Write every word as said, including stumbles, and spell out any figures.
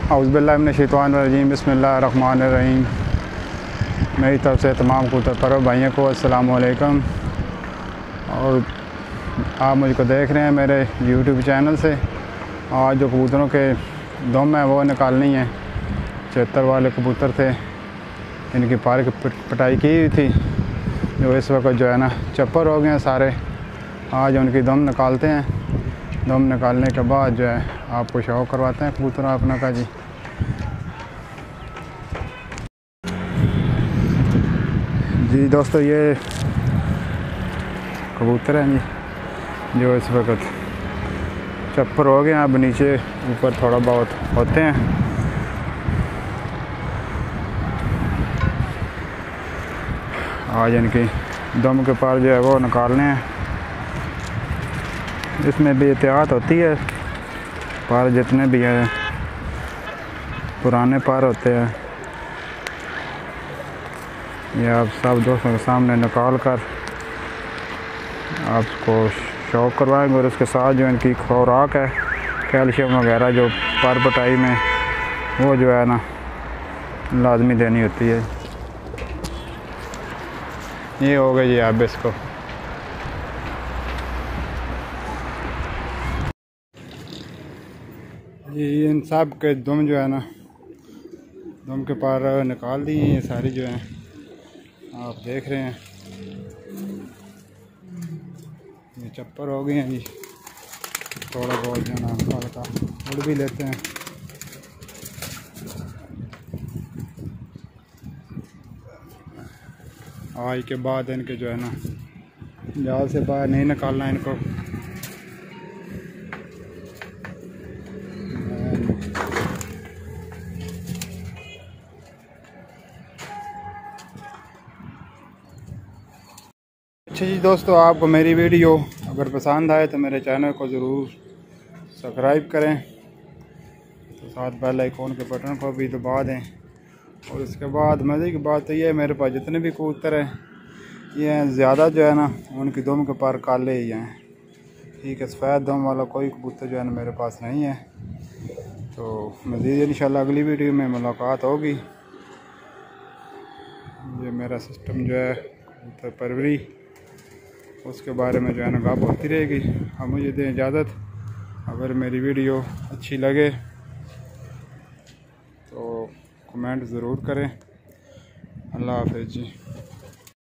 औज़ुबिल्लाहि मिनश्शैतानिर्रजीम बिस्मिल्लाहिर्रहमानिर्रहीम। मेरी तरफ से तमाम कबूतर परवर भाइयों को अस्सलाम वालेकुम। और आप मुझको देख रहे हैं मेरे यूट्यूब चैनल से। आज जो कबूतरों के दम है वो निकालनी है। चहत्तर वाले कबूतर थे, इनकी पार की पिटाई की हुई थी, जो इस वक्त जो है ना चप्पर हो गए हैं सारे। आज उनकी दम निकालते हैं। दम निकालने के बाद जो है आपको शौक करवाते हैं कबूतर अपना का जी। जी दोस्तों, ये कबूतर हैं जी जो इस वक्त चप्पर हो गए हैं। अब नीचे ऊपर थोड़ा बहुत होते हैं। आज इनकी दम के पार जो है वो निकालने हैं। इसमें भी एहतियात होती है। पार जितने भी हैं पुराने पार होते हैं, ये आप सब दोस्तों के सामने निकाल कर आपको शौक करवाएंगे। और उसके साथ जो इनकी खुराक है कैल्शियम वगैरह जो पर पटाई में वो जो है ना लाजमी देनी होती है। ये हो गई जी अब इसको ये इन सब के दम जो है ना दम के पार निकाल दी हैं। ये सारी जो हैं आप देख रहे हैं, ये चप्पर हो गए हैं जी। थोड़ा बहुत जो है ना हल्का उड़ भी लेते हैं। आज के बाद इनके जो है ना जाल से बाहर नहीं निकालना इनको। अच्छा जी दोस्तों, आपको मेरी वीडियो अगर पसंद आए तो मेरे चैनल को ज़रूर सब्सक्राइब करें, तो साथ बेल आइकन के बटन को भी दबा दें। और उसके बाद मज़े की बात तो ये है, मेरे पास जितने भी कबूतर हैं ये ज़्यादा जो है ना उनकी दम के पार काले ही हैं। ठीक है, सफ़ेद दम वाला कोई कबूतर जो है ना मेरे पास नहीं है। तो मज़ीद इंशाल्लाह अगली वीडियो में मुलाकात होगी। ये मेरा सिस्टम जो है कबूतर परवरी उसके बारे में जो है ना बात होती रहेगी। अब मुझे दें इजाज़त। अगर मेरी वीडियो अच्छी लगे तो कमेंट ज़रूर करें। अल्लाह हाफ़िज़ जी।